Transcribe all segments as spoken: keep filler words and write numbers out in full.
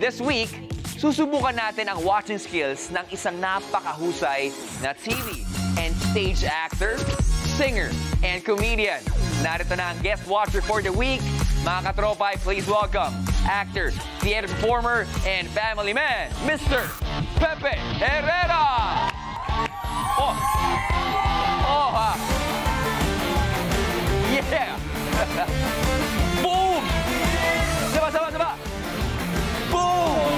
This week, susubukan natin ang watching skills ng isang napakahusay na T V and stage actor, singer, and comedian. Narito na ang guest watcher for the week. Mga katropay, please welcome actor, theater performer, and family man, Mister Pepe Herrera! Oh! Oh, ha! Yeah! Boom! Saba, saba, saba! Boom!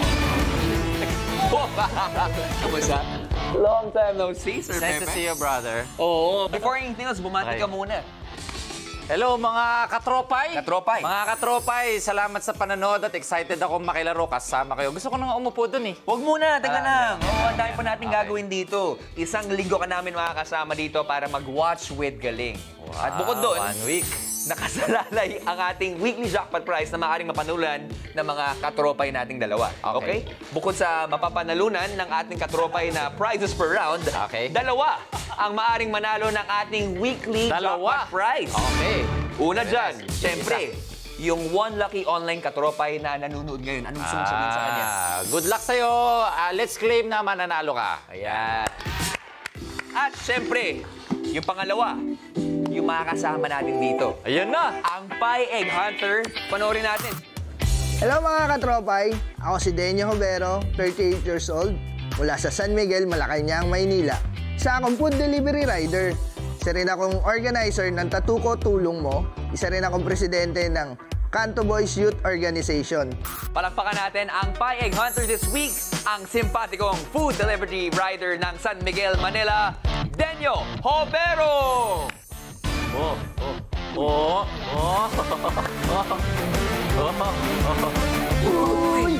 Kamusta? Long time no see, Sir Nice Pepe. to see you, brother. Oo. Before anything else, bumati ka Okay. muna. Hello, mga katropay. Katropay. Mga katropay, salamat sa panonood at excited ako makilaro kasama kayo. Gusto ko nang umupo dun eh. Huwag muna, taga Ah, lang. okay. Oo, ang dami pa natin Okay. gagawin dito. Isang linggo ka namin makakasama dito para mag-watch with Galing. Wow, At bukod doon, one week. nakasalalay ang ating weekly jackpot prize na maaaring mapanulan ng mga katropay nating dalawa. Okay? Okay. Bukod sa mapapanalunan ng ating katropay na prizes per round, Okay. dalawa ang maaaring manalo ng ating weekly Dalawa. jackpot prize. Okay. Una Yes. dyan, syempre, yung one lucky online katropay na nanonood ngayon. Anong gusto mong sabihin sa kanya? Ah, good luck sa'yo. Ah, let's claim na mananalo ka. Ayan. At syempre, yung pangalawa, yung makakasama natin dito. Ayun na. Ang Pie Egg Hunter, panoorin natin. Hello mga katropay, ako si Denyo Jovero, thirty-eight years old, mula sa San Miguel, Malacanang, Maynila. Isa akong food delivery rider. Isa rin akong organizer ng Tatuko Tulong Mo. Isa rin akong presidente ng Kanto Boys Youth Organization. Palakpakan natin ang Pie Egg Hunter this week, ang simpatikong food delivery rider ng San Miguel, Manila, Denyo Jovero! Oh, oh, oh, oh, oh. Uy!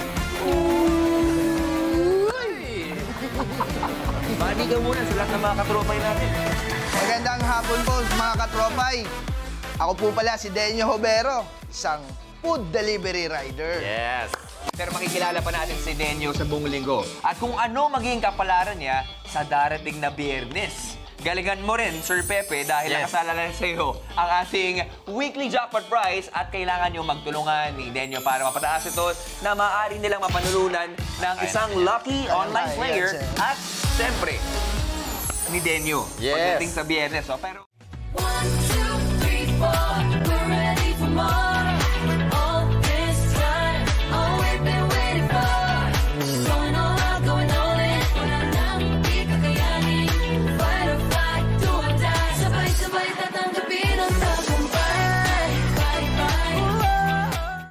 Mani ka muna sa lahat ng mga katropay natin. Magandang hapon po mga katropay. Ako po pala si Denyo Jovero, isang food delivery rider. Yes. Pero makikilala pa natin si Denyo sa buong linggo. At kung ano magiging kapalaran niya sa darating na Biyernes. Galingan mo rin, Sir Pepe, dahil Yes. nakasalala sa iyo ang ating weekly jackpot prize at kailangan nyo magtulungan ni Denyo para mapataas ito na maaari nilang mapanulunan ng isang lucky online Ayan, player sir. at, siyempre, ni Denyo Yes. pagdating sa Biyernes. So, pero... One